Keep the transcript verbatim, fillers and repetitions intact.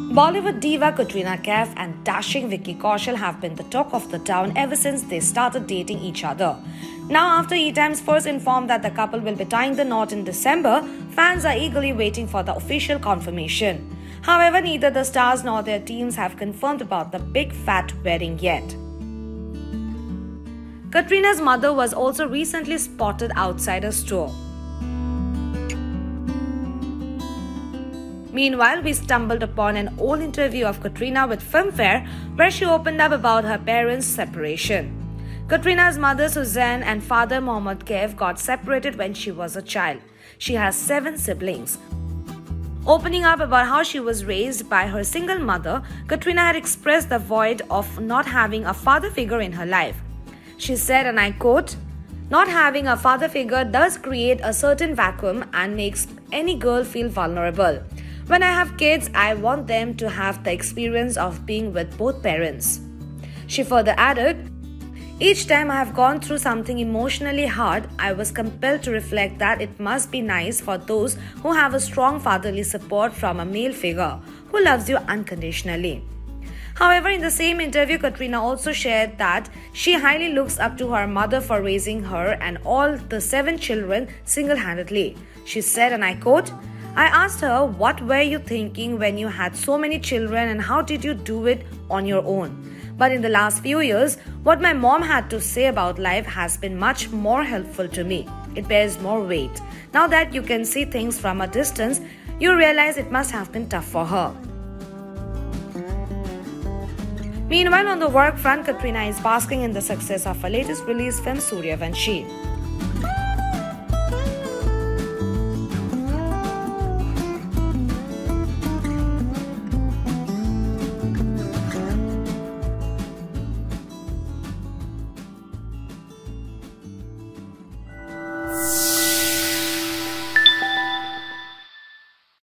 Bollywood diva Katrina Kaif and dashing Vicky Kaushal have been the talk of the town ever since they started dating each other. Now, after E! Times first informed that the couple will be tying the knot in December, fans are eagerly waiting for the official confirmation. However, neither the stars nor their teams have confirmed about the big fat wedding yet. Katrina's mother was also recently spotted outside a store. Meanwhile, we stumbled upon an old interview of Katrina with Filmfare where she opened up about her parents' separation. Katrina's mother Suzanne and father Mohammad Kaif got separated when she was a child. She has seven siblings. Opening up about how she was raised by her single mother, Katrina had expressed the void of not having a father figure in her life. She said, and I quote, "Not having a father figure does create a certain vacuum and makes any girl feel vulnerable. When I have kids, I want them to have the experience of being with both parents." She further added, "Each time I have gone through something emotionally hard, I was compelled to reflect that it must be nice for those who have a strong fatherly support from a male figure who loves you unconditionally." However, in the same interview, Katrina also shared that she highly looks up to her mother for raising her and all the seven children single-handedly. She said, and I quote, "I asked her, what were you thinking when you had so many children and how did you do it on your own? But in the last few years, what my mom had to say about life has been much more helpful to me. It bears more weight. Now that you can see things from a distance, you realize it must have been tough for her." Meanwhile, on the work front, Katrina is basking in the success of her latest release film Sooryavanshi.